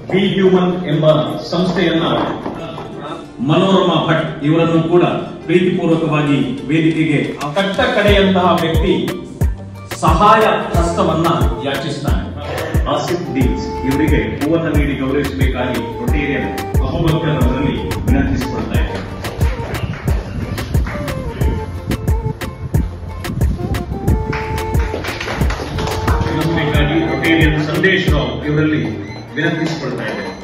B human ಎಂಬ ಸಂಸ್ಥೆಯನ್ನ ಮನೋರಮಾ ಭಟ್ ಇವರನ್ನು ಕೂಡ ಪ್ರೀತಿಪೂರ್ವಕವಾಗಿ ವೇದಿಕೆಗೆ ಕಟ್ಟ ಕಡೆಯಂತಹ ವ್ಯಕ್ತಿ ಸಹಾಯ ಹಸ್ತವನ್ನ ಯಾಚಿಸ್ತಾನೆ. ಆಸಿಫ್ ಡೀಲ್ಸ್ ಇವರಿಗೆ ಹೂವನ್ನು ನೀಡಿ ಗೌರವಿಸಬೇಕಾಗಿ ರೊಟೇರಿಯನ್ ಅಬೂಬಕರ್ ಅವರಲ್ಲಿ ವಿನಂತಿಸಿಕೊಳ್ತಾ ಇದ್ದಾರೆ. ರೊಟೇರಿಯನ್ ಸಂದೇಶ್ ರಾವ್ ಇವರಲ್ಲಿ ವಿನಂತಿಸಿಕೊಳ್ತಾ ಇದ್ದಾರೆ.